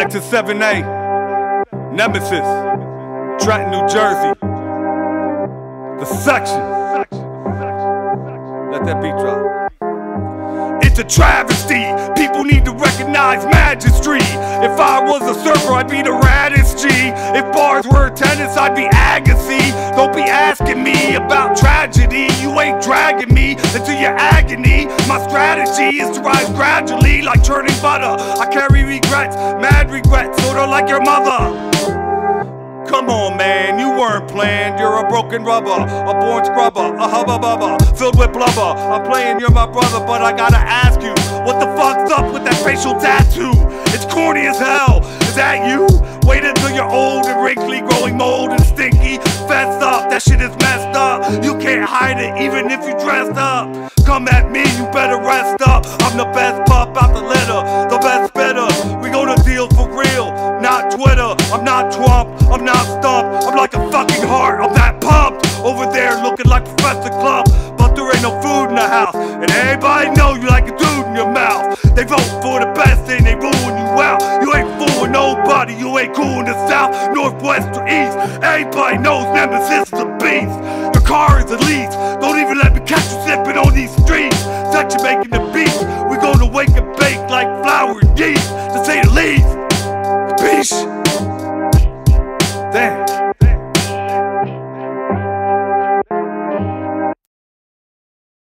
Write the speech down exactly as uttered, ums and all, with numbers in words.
Sector seven A, Nemesis, Trenton, New Jersey. The section. Let that beat drop. It's a travesty. People need to recognize magistry. If I was a surfer, I'd be the raddest G. If bars were tennis, I'd be Agassi. Don't be asking me about tragedy. You ain't dragging me into your agony. My strategy is to rise gradually like churning butter. I carry regrets, mad regrets, sorta like your mother. Come on, man, you weren't planned. You're a broken rubber, a born scrubber, a hubba bubba, filled with blubber. I'm playing, you're my brother, but I gotta ask you, what the fuck's up with that facial tattoo? It's corny as hell. Is that you? Wait until you're old and wrinkly, growing mold and stinky. Fessed up, that shit is messed up. You can't hide it even if you dressed up. Come at me, you better rest up. I'm the best pup out the litter, the best spitter. We gonna deal for real, not Twitter. I'm not Trump, I'm not stumped. I'm like a fucking heart, I'm that pumped. Over there looking like Professor Clump, but there ain't no food in the house, and everybody know you like a dude in your mouth. They vote for the best and they ruin you out. You ain't fooling nobody, you ain't cool in the south, northwest or east. Everybody knows Nemesis is a beast. Your car is a lease, don't even let me catch you sipping on these streets. Section making the beat.